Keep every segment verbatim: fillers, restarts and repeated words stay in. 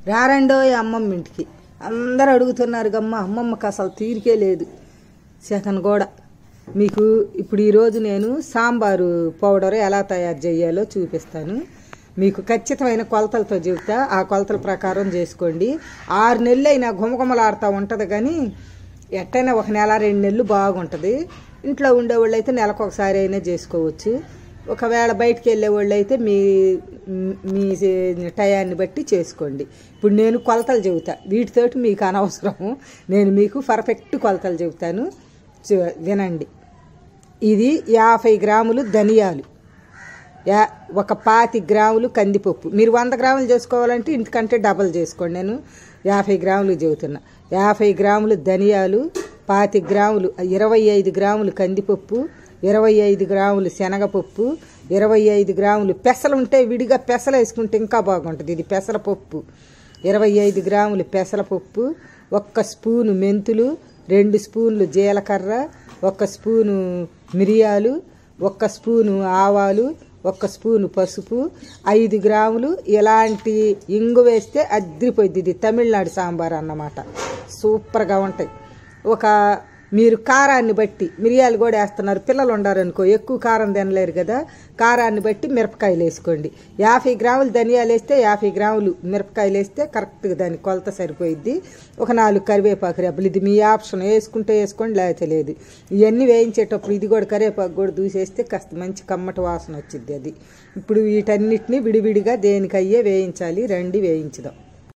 రారండో అమ్మమ్మ ఇంటికి అందరూ అడుగుతున్నారు గమ్మ అమ్మమ్మకి అసలు తీరికే లేదు సెకండ్ కూడా. మీకు ఇప్పుడు ఈరోజు నేను సాంబారు పౌడర్ ఎలా తయారు చేయాలో చూపిస్తాను. మీకు ఖచ్చితమైన కొలతలతో చెబుతా, ఆ కొలతల ప్రకారం చేసుకోండి. ఆరు నెలలు అయినా గుమగుమలాడుతూ ఉంటుంది, కానీ ఎట్టైనా ఒక నెల రెండు నెలలు బాగుంటుంది. ఇంట్లో ఉండేవాళ్ళు అయితే నెలకు ఒకసారి అయినా చేసుకోవచ్చు. ఒకవేళ బయటికి వెళ్ళేవాళ్ళు అయితే మీ మీ టయాన్ని బట్టి చేసుకోండి. ఇప్పుడు నేను కొలతలు చెబుతా, వీటితోటి మీకు అనవసరం, నేను మీకు పర్ఫెక్ట్ కొలతలు చెబుతాను, వినండి. ఇది యాభై గ్రాములు ధనియాలు, యా ఒక పాతి గ్రాములు కందిపప్పు. మీరు వంద గ్రాములు చేసుకోవాలంటే ఇంటికంటే డబల్ చేసుకోండి. నేను యాభై గ్రాములు చెబుతున్నా. యాభై గ్రాములు ధనియాలు, పాతి గ్రాములు ఇరవై ఐదు గ్రాములు కందిపప్పు, ఇరవై ఐదు గ్రాములు శనగపప్పు, ఇరవై ఐదు గ్రాములు పెసలు ఉంటే విడిగా పెసలు వేసుకుంటే ఇంకా బాగుంటుంది. ఇది పెసరపప్పు. ఇరవై ఐదు గ్రాములు పెసరపప్పు, ఒక్క స్పూను మెంతులు, రెండు స్పూన్లు జీలకర్ర, ఒక్క స్పూను మిరియాలు, ఒక్క స్పూను ఆవాలు, ఒక్క స్పూను పసుపు, ఐదు గ్రాములు ఇలాంటి ఇంగు వేస్తే అద్రిపోయింది. ఇది తమిళనాడు సాంబార్ అన్నమాట, సూపర్గా ఉంటాయి. ఒక మీరు కారాన్ని బట్టి మిరియాలు కూడా వేస్తున్నారు, పిల్లలు ఉండారనుకో ఎక్కువ కారం తినలేరు కదా, కారాన్ని బట్టి మిరపకాయలు వేసుకోండి. యాభై గ్రాములు ధనియాలు వేస్తే యాభై గ్రాములు మిరపకాయలు వేస్తే కరెక్ట్గా దాని కొలత సరిపోయిద్ది. ఒక నాలుగు కరివేపాకు రెబ్బలు, ఇది మీ ఆప్షన్, వేసుకుంటే వేసుకోండి లేకపోతే లేదు. ఇవన్నీ వేయించేటప్పుడు ఇది కూడా కరివేపాకు కూడా దూసేస్తే కాస్త మంచి కమ్మటి వాసన వచ్చింది అది. ఇప్పుడు వీటన్నిటిని విడివిడిగా దేనికయ్యే వేయించాలి, రండి వేయించుదాం.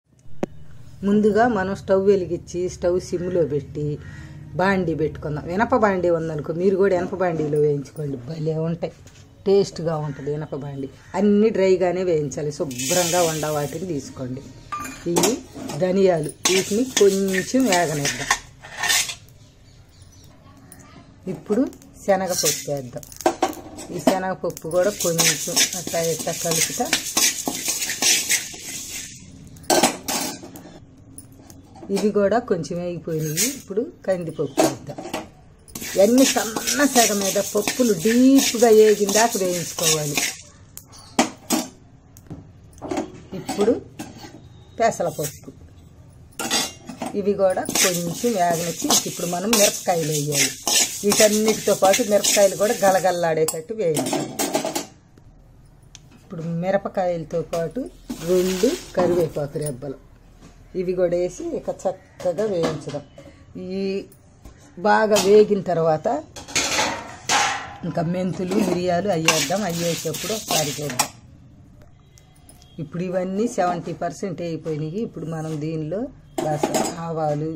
ముందుగా మనం స్టవ్ వెలిగించి స్టవ్ సిమ్లో పెట్టి బాండీ పెట్టుకుందాం. ఇనప బాండీ ఉందనుకో మీరు కూడా ఇనప బాండీలో వేయించుకోండి, భలే ఉంటాయి, టేస్ట్గా ఉంటుంది. ఇనప బాండీ అన్నీ డ్రైగానే వేయించాలి, శుభ్రంగా వండ వాటిని తీసుకోండి. ఇవి ధనియాలు, వీటిని కొంచెం వేగనిద్దాం. ఇప్పుడు శనగపప్పు వేద్దాం. ఈ శనగపప్పు కూడా కొంచెం అట్లా ఇట్లా కలుపుతా. ఇవి కూడా కొంచెం వేగిపోయినాయి. ఇప్పుడు కందిపప్పు వేద్దాం. ఇవన్నీ సన్న సెగ మీద పప్పులు డీప్గా వేగిందాక వేయించుకోవాలి. ఇప్పుడు పెసరపప్పు, ఇవి కూడా కొంచెం వేగనిచ్చి ఇప్పుడు మనం మిరపకాయలు వేయాలి. వీటన్నిటితో పాటు మిరపకాయలు కూడా గలగల్లాడేటట్టు వేయించాలి. ఇప్పుడు మిరపకాయలతో పాటు రెండు కరివేపాకు రెబ్బలు, ఇవి కూడా వేసి ఇక చక్కగా వేయించడం. ఈ బాగా వేగిన తర్వాత ఇంకా మెంతులు మిరియాలు అయ్యేద్దాం. అయ్యేటప్పుడు ఒకసారి చేద్దాం. ఇప్పుడు ఇవన్నీ సెవెంటీ పర్సెంట్ అయిపోయినాయి. ఇప్పుడు మనం దీనిలో ఆవాలు,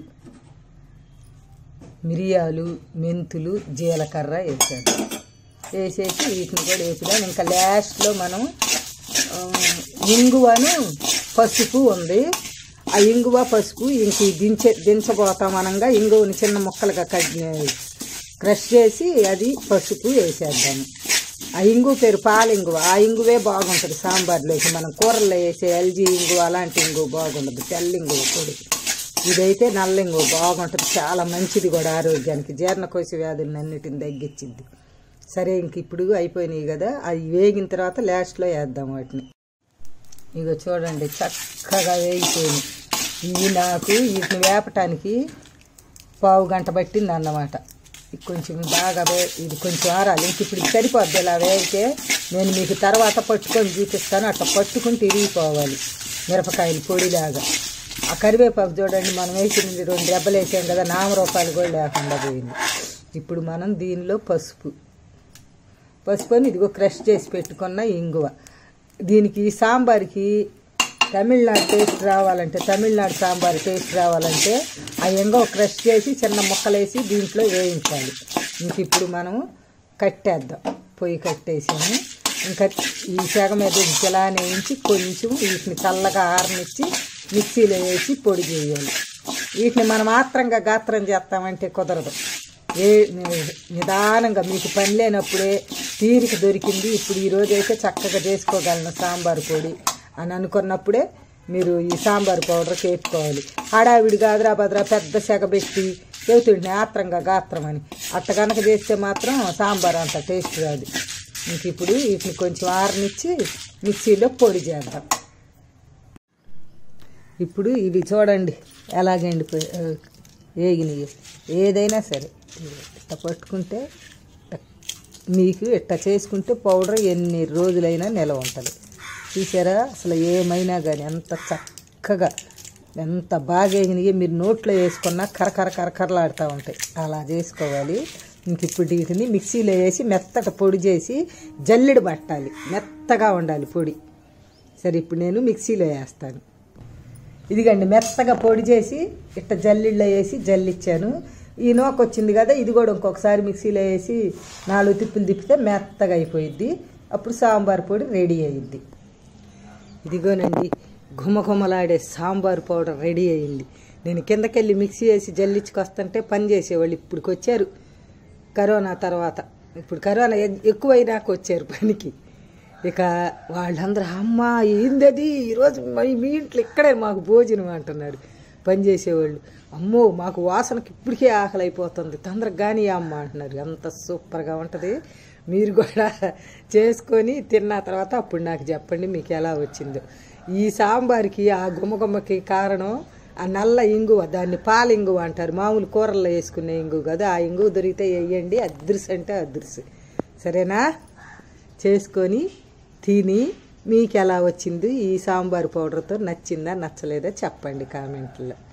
మిరియాలు, మెంతులు, జీలకర్ర వేసేద్దాం. వేసేసి వీటిని కూడా వేపుదాం. ఇంకా లాస్ట్లో మనం ఇంగువను పసుపు ఉంది, ఆ ఇంగువ పసుపు ఇంక దించే దించబోతాం అనంగా ఇంగువని చిన్న ముక్కలుగా కట్ క్రష్ చేసి అది పసుపు వేసేద్దాము. ఆ ఇంగువ పేరు పాలింగువ, ఆ ఇంగువే బాగుంటుంది సాంబార్లోకి. మనం కూరల్లో వేసే ఎల్జీ ఇంగువ అలాంటి ఇంగువ బాగుండదు, తెల్ల ఇంగువ పొడి. ఇదైతే నల్ల ఇంగువ బాగుంటుంది, చాలా మంచిది కూడా ఆరోగ్యానికి, జీర్ణకోశ వ్యాధులను అన్నిటిని తగ్గించింది. సరే ఇంక ఇప్పుడు అయిపోయినాయి కదా, అవి వేగిన తర్వాత లాస్ట్లో వేద్దాం వాటిని. ఇగో చూడండి చక్కగా వేగిపోయింది. ఇవి నాకు వీటిని వేపటానికి పావు గంట పట్టింది అన్నమాట. కొంచెం బాగా వే ఇది కొంచెం ఆరాలి. ఇంక ఇప్పుడు ఇది సరిపోద్ది. ఇలా వేగితే నేను మీకు తర్వాత పట్టుకొని చూపిస్తాను, అట్లా పట్టుకుని తిరిగిపోవాలి మిరపకాయలు పొడిలాగా. ఆ కరివేపాకు చూడండి, మనం వేసింది రెండు దెబ్బలు వేసాం కదా, నామరూపాయలు కూడా లేకుండా పోయింది. ఇప్పుడు మనం దీనిలో పసుపు పసుపు అని ఇదిగో క్రష్ చేసి పెట్టుకున్న ఇంగువ. దీనికి సాంబార్కి తమిళనాడు టేస్ట్ రావాలంటే, తమిళనాడు సాంబార్ టేస్ట్ రావాలంటే ఆ ఇంగువ క్రష్ చేసి చిన్న ముక్కలేసి దీంట్లో వేయించాలి. ఇంక ఇప్పుడు మనం కట్టేద్దాం, పొయ్యి కట్టేసాము. ఇంకా ఈ సెగ మీద ఇలానే వేయించి కొంచెం వీటిని చల్లగా ఆరనిచ్చి మిక్సీలో వేసి పొడి చేయాలి. వీటిని మనం మాత్రంగా గాత్రం చేస్తామంటే కుదరదు. ఏ నిదానంగా మీకు పని లేనప్పుడే తీరిక దొరికింది, ఇప్పుడు ఈరోజైతే చక్కగా చేసుకోగలను సాంబార్ పొడి అని అనుకున్నప్పుడే మీరు ఈ సాంబార్ పౌడర్ వేసుకోవాలి. హడావిడి గాద్రా బద్రా పెద్ద సెగ పెట్టి చెబుతుండే ఆత్రంగా గాత్రం అని, అట్ట కనుక చేస్తే మాత్రం సాంబార్ అంత టేస్ట్ రాదు. ఇంక ఇప్పుడు వీటిని కొంచెం ఆరనిచ్చి మిక్సీలో పొడి చేద్దాం. ఇప్పుడు ఇవి చూడండి ఎలాగండిపోయి వేగినవి. ఏదైనా సరే ఇట్ట పట్టుకుంటే మీకు ఇట్ట చేసుకుంటే పౌడర్ ఎన్ని రోజులైనా నిలవ ఉంటుంది. చూసారా అసలు ఏమైనా కానీ ఎంత చక్కగా ఎంత బాగా వేగినవి. మీరు నోట్లో వేసుకున్నా కరకర కరకరలాడుతూ ఉంటాయి. అలా చేసుకోవాలి. ఇంక ఇప్పుడు వీటిని మిక్సీలో వేసి మెత్తగా పొడి చేసి జల్లెడ పట్టాలి. మెత్తగా ఉండాలి పొడి. సరే ఇప్పుడు నేను మిక్సీలో వేస్తాను. ఇదిగండి మెత్తగా పొడి చేసి ఇట్ట జల్లిళ్ళలో వేసి జల్లిచ్చాను. ఈ నూక వచ్చింది కదా, ఇది కూడా ఇంకొకసారి మిక్సీలో వేసి నాలుగు తిప్పులు తిప్పితే మెత్తగా అయిపోయిద్ది. అప్పుడు సాంబార్ పొడి రెడీ అయ్యిద్ది. ఇదిగోనండి ఘుమఘుమలాడే సాంబార్ పౌడర్ రెడీ అయ్యింది. నేను కిందకెళ్ళి మిక్సీ వేసి జల్లించుకొస్తుంటే పని చేసేవాళ్ళు ఇప్పుడుకి వచ్చారు కరోనా తర్వాత. ఇప్పుడు కరోనా ఎక్కువైనాక వచ్చారు పనికి. ఇక వాళ్ళందరూ అమ్మ ఏందది ఈరోజు మీ ఇంట్లో ఇక్కడే మాకు భోజనం అంటున్నాడు పని చేసేవాళ్ళు. అమ్మో మాకు వాసనకి ఇప్పటికే ఆకలి అయిపోతుంది, తొందరగా కానీ అమ్మ అంటున్నారు. ఎంత సూపర్గా ఉంటుంది. మీరు కూడా చేసుకొని తిన్న తర్వాత అప్పుడు నాకు చెప్పండి మీకు ఎలా వచ్చిందో. ఈ సాంబార్కి ఆ గుమ్మగుమ్మకి కారణం ఆ నల్ల ఇంగువ, దాన్ని పాల ఇంగువ అంటారు. మామూలు కూరల్లో వేసుకునే ఇంగువ కదా, ఆ ఇంగువ దొరికితే వేయండి. అదృశ్యం అంటే అదృశ్యం. సరేనా? చేసుకొని తిని మీకు ఎలా వచ్చింది, ఈ సాంబార్ పౌడర్తో నచ్చిందా నచ్చలేదా చెప్పండి కామెంట్లో.